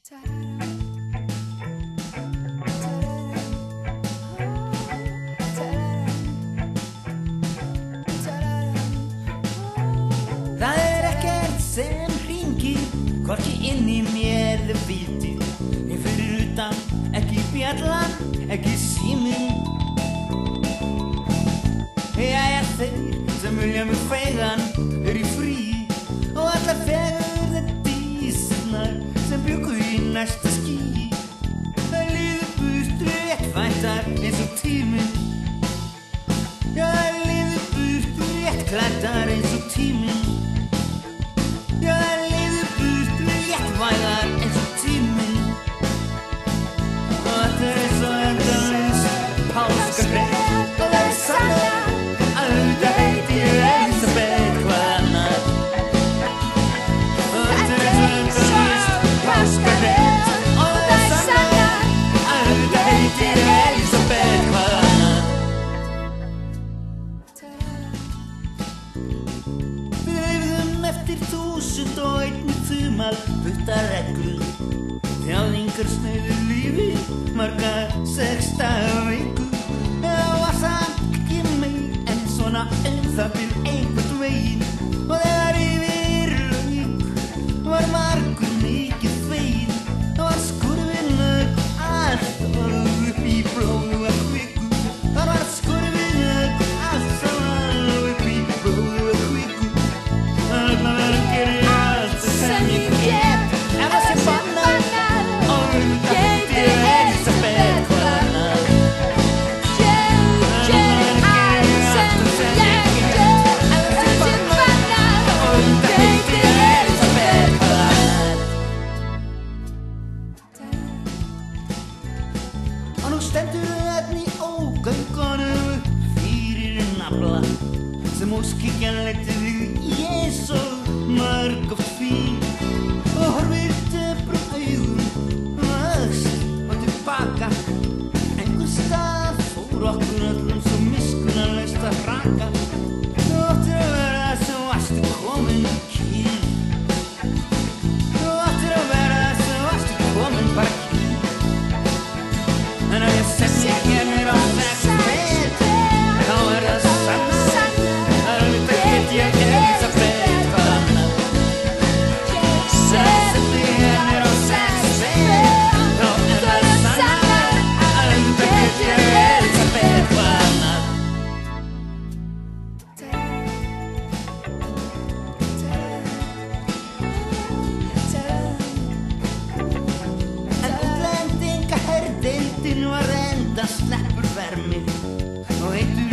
Það ekkert sem hringir, hvorki inn í mér þau vitið. Ég fyrir utan, ekki bjallan, ekki síminn. Jæja, þeir sem vilja mig feigan í frí, og allar fegurðar dísnar sem bjuggu í næsta ský. Það líður burt réttvættar eins og tíminn. Já, það líður burt réttklæddar eins og tíminn. Já, það líður burt réttvættar eins og tíminn. Og þetta eins og endalaust páskahrett, og það sanna að auðvitað heiti ég Elísabet hvað annað. Og þetta eins og endalaust páskahrett, og það sanna að auðvitað heiti ég Elísabet hvað annað. Við lifðum eftir 1001 þumal puttareglur, þjáningar snauðu lífi, marga 6 daga viku. Það var samt ekki meir en svona það bil einhvern veginn. Og þegar yfir lauk var margur mikið feginn. Það var skurfinögg allt var upp í blóða kviku. Það var skurfinögg allt var upp í blóða kviku. Það ætla að vera að gera allt sem ég get, ef það sé bannað, og auðvitað heiti ég Elísabet hvað annað. Og nú stendur þarna í ógöngunum upp fyrir nafla sem óskikjanlegt við ég svo mörg oft fín, og horfir döprum augum öxl og tilbaka. Einhvers stað fór okkur öllum svo miskunnarlaust að hraka. Þú áttir að vera sem varstu komin kýr. Þú áttir að vera sem varstu komin bara kýr. En ef ég sett ég hér á 6 metr, þá það sanna að auðvitað get ég Elísabet hvað annað. Sett ég hér á 6 metr, þá það sanna að auðvitað get ég Elísabet hvað annað. En útlendingaherdeildin var enda sleppur vermið og heitu